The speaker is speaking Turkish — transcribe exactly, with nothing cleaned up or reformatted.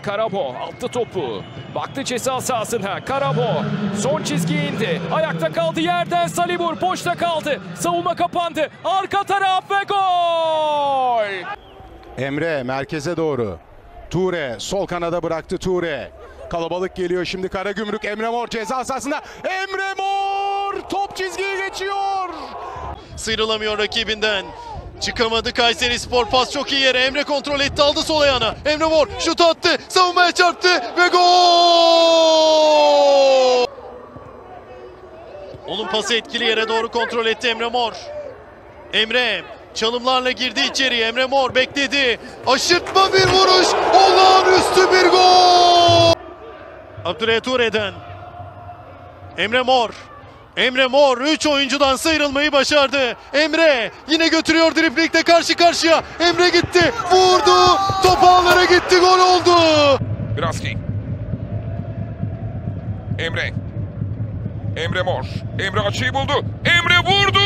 Karabo attı topu. Baktı ceza sahasına. Karabo son çizgiye indi. Ayakta kaldı yerden Salibur. Boşta kaldı. Savunma kapandı. Arka taraf ve gol! Emre merkeze doğru. Ture sol kanada bıraktı Ture. Kalabalık geliyor şimdi Karagümrük. Emre Mor ceza sahasında. Emre Mor top çizgiyi geçiyor. Sıyrılamıyor rakibinden. Çıkamadı Kayserispor, pas çok iyi yere. Emre kontrol etti, aldı sol ayağına. Emre Mor şut attı, savunmaya çarptı ve gol! Onun pası etkili yere doğru kontrol etti Emre Mor. Emre çalımlarla girdi içeriye. Emre Mor bekledi. Aşırtma bir vuruş. Olağanüstü bir gol! Abdülhamid Ture'den. Emre Mor. Emre Mor üç oyuncudan sıyrılmayı başardı. Emre yine götürüyor, driblingde karşı karşıya. Emre gitti, vurdu. Top ağlara gitti, gol oldu. Braski. Emre. Emre Mor. Emre açıyı buldu. Emre vurdu.